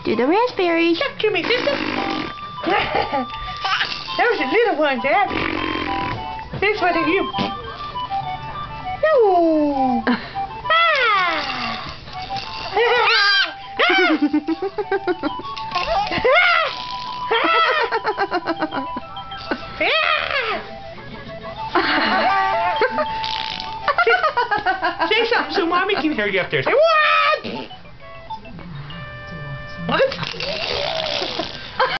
Do the raspberry. Come to me, sister. Those are little ones, Dad. This one is you. Ooh. Say something so Mommy can hear you up there. Say, what?